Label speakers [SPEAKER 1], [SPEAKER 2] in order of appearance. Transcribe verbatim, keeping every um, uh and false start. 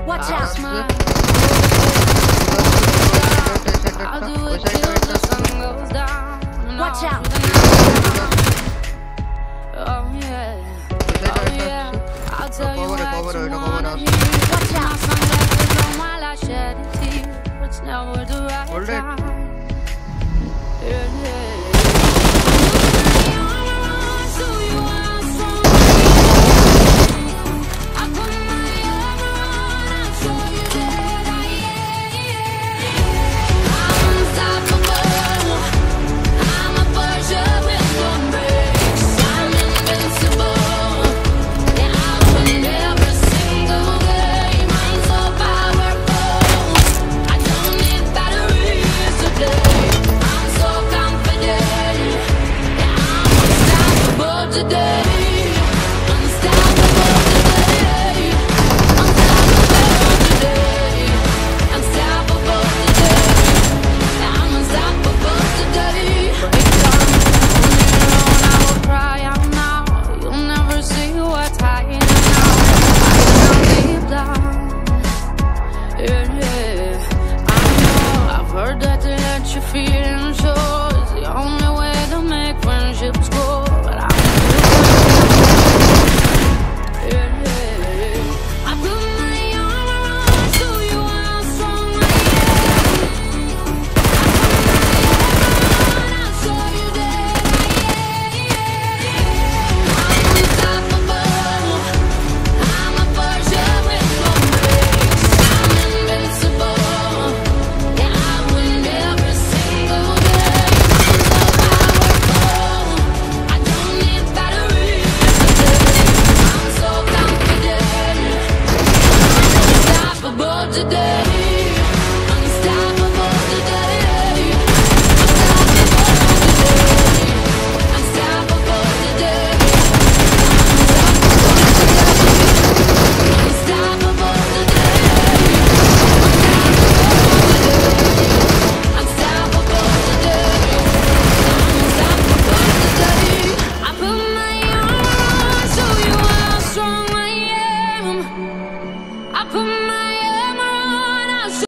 [SPEAKER 1] Watch out.
[SPEAKER 2] I'll do it till the sun goes down.
[SPEAKER 1] Watch out.
[SPEAKER 2] Oh yeah, oh yeah. I'll tell you what you wanna hear.
[SPEAKER 1] Watch out.
[SPEAKER 2] Sunglasses on while I shed a tear. It's never the right
[SPEAKER 3] Hold it.
[SPEAKER 2] time. Yeah, yeah.